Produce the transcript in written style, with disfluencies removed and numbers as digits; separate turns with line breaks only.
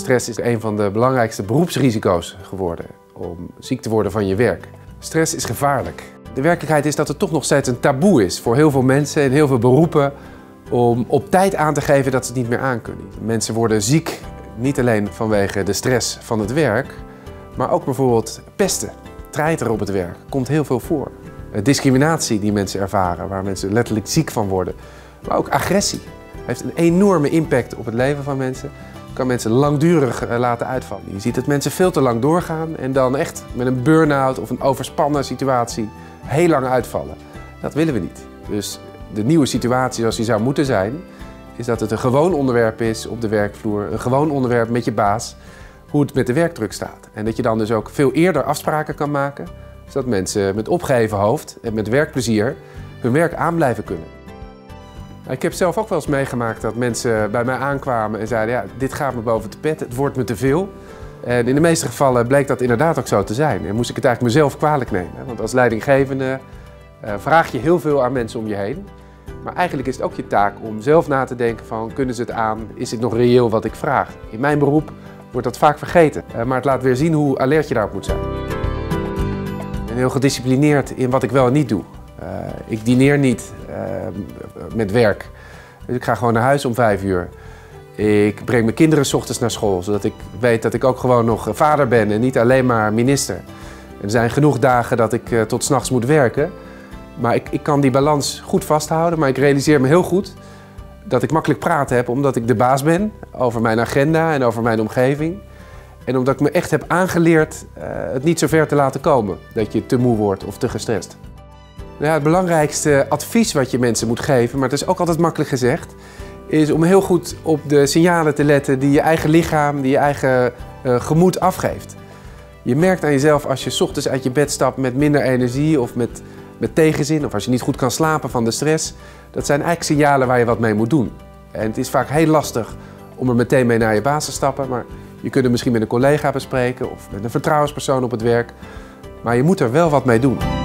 Stress is een van de belangrijkste beroepsrisico's geworden om ziek te worden van je werk. Stress is gevaarlijk. De werkelijkheid is dat het toch nog steeds een taboe is voor heel veel mensen in heel veel beroepen om op tijd aan te geven dat ze het niet meer aankunnen. Mensen worden ziek, niet alleen vanwege de stress van het werk, maar ook bijvoorbeeld pesten, treiteren op het werk, komt heel veel voor. Discriminatie die mensen ervaren, waar mensen letterlijk ziek van worden. Maar ook agressie heeft een enorme impact op het leven van mensen. Kan mensen langdurig laten uitvallen. Je ziet dat mensen veel te lang doorgaan en dan echt met een burn-out of een overspannen situatie heel lang uitvallen. Dat willen we niet. Dus de nieuwe situatie zoals die zou moeten zijn, is dat het een gewoon onderwerp is op de werkvloer. Een gewoon onderwerp met je baas, hoe het met de werkdruk staat. En dat je dan dus ook veel eerder afspraken kan maken, zodat mensen met opgeheven hoofd en met werkplezier hun werk aan blijven kunnen. Ik heb zelf ook wel eens meegemaakt dat mensen bij mij aankwamen en zeiden: ja, dit gaat me boven de pet, het wordt me te veel. En in de meeste gevallen bleek dat inderdaad ook zo te zijn. En moest ik het eigenlijk mezelf kwalijk nemen. Want als leidinggevende vraag je heel veel aan mensen om je heen. Maar eigenlijk is het ook je taak om zelf na te denken van: kunnen ze het aan? Is dit nog reëel wat ik vraag? In mijn beroep wordt dat vaak vergeten. Maar het laat weer zien hoe alert je daarop moet zijn. Ik ben heel gedisciplineerd in wat ik wel en niet doe. Ik dineer niet met werk. Dus ik ga gewoon naar huis om 5 uur. Ik breng mijn kinderen 's ochtends naar school, zodat ik weet dat ik ook gewoon nog vader ben en niet alleen maar minister. Er zijn genoeg dagen dat ik tot 's nachts moet werken. Maar ik kan die balans goed vasthouden, maar ik realiseer me heel goed dat ik makkelijk praten heb omdat ik de baas ben over mijn agenda en over mijn omgeving. En omdat ik me echt heb aangeleerd het niet zo ver te laten komen, dat je te moe wordt of te gestrest. Ja, het belangrijkste advies wat je mensen moet geven, maar het is ook altijd makkelijk gezegd, is om heel goed op de signalen te letten die je eigen lichaam, die je eigen gemoed afgeeft. Je merkt aan jezelf als je 's ochtends uit je bed stapt met minder energie of met tegenzin, of als je niet goed kan slapen van de stress. Dat zijn eigenlijk signalen waar je wat mee moet doen. En het is vaak heel lastig om er meteen mee naar je baas te stappen, maar je kunt het misschien met een collega bespreken of met een vertrouwenspersoon op het werk. Maar je moet er wel wat mee doen.